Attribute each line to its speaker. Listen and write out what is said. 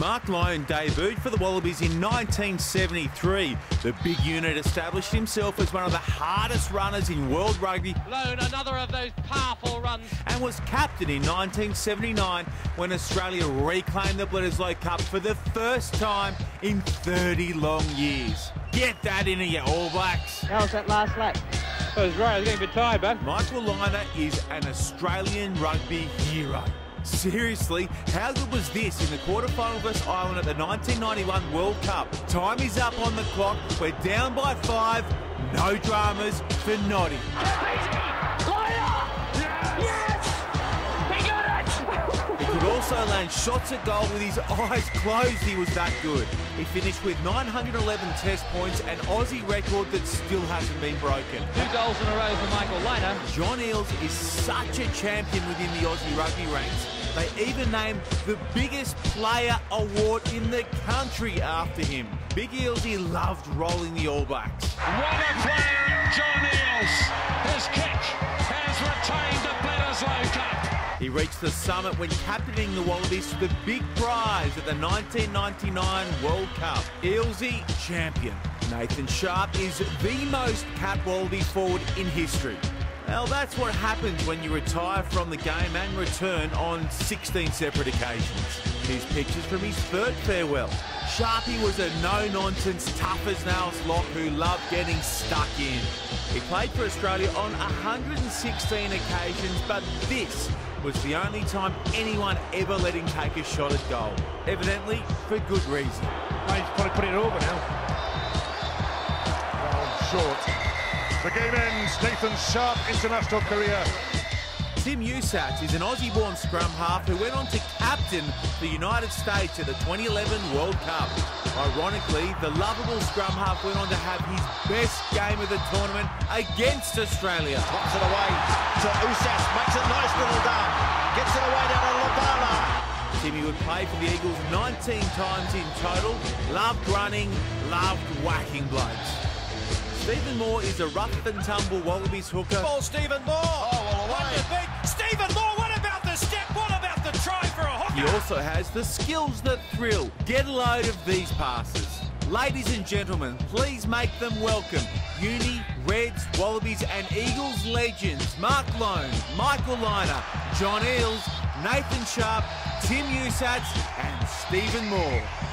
Speaker 1: Mark Loane debuted for the Wallabies in 1973. The big unit established himself as one of the hardest runners in world rugby.
Speaker 2: Loane, another of those powerful runs.
Speaker 1: And was captain in 1979 when Australia reclaimed the Bledisloe Cup for the first time in 30 long years. Get that into your All Blacks.
Speaker 3: How was that last lap?
Speaker 2: That was great. I was getting a bit tired, man.
Speaker 1: Michael Lynagh is an Australian rugby hero. Seriously, how good was this in the quarterfinal versus Ireland at the 1991 World Cup? Time is up on the clock. We're down by 5. No dramas for Noddy. He could also land shots at goal with his eyes closed. He was that good. He finished with 911 test points, an Aussie record that still hasn't been broken.
Speaker 2: 2 goals in a row for Michael Lynagh.
Speaker 1: John Eales is such a champion within the Aussie rugby ranks. They even named the biggest player award in the country after him. Big Eales, he loved rolling the All Blacks.
Speaker 4: What a player, John Eales. His kick has retained the Bledisloe Cup.
Speaker 1: He reached the summit when captaining the Wallabies to the big prize at the 1999 World Cup. Ealesy, champion. Nathan Sharpe is the most capped Wallaby forward in history. Well, that's what happens when you retire from the game and return on 16 separate occasions. Here's pictures from his third farewell. Sharpe was a no-nonsense, tough-as-nails lock who loved getting stuck in. He played for Australia on 116 occasions, but this was the only time anyone ever let him take a shot at goal. Evidently, for good reason.
Speaker 5: He's probably put it over now. Well, short. The game ends. Nathan Sharpe, international career.
Speaker 1: Tim Usasz is an Aussie-born scrum half who went on to captain the United States at the 2011 World Cup. Ironically, the lovable scrum half went on to have his best game of the tournament against Australia.
Speaker 6: Pops it away to Usasz, makes a nice little dart, gets it away down to Labala.
Speaker 1: Timmy would play for the Eagles 19 times in total, loved running, loved whacking blokes. Stephen Moore is a rough-and-tumble Wallabies hooker.
Speaker 6: Oh, Stephen Moore! Oh, well, away.
Speaker 4: Stephen Moore, what about the step? What about the try for a hooker?
Speaker 1: He also has the skills that thrill. Get a load of these passes. Ladies and gentlemen, please make them welcome Uni, Reds, Wallabies and Eagles legends Mark Loane, Michael Lynagh, John Eales, Nathan Sharpe, Tim Usasz and Stephen Moore.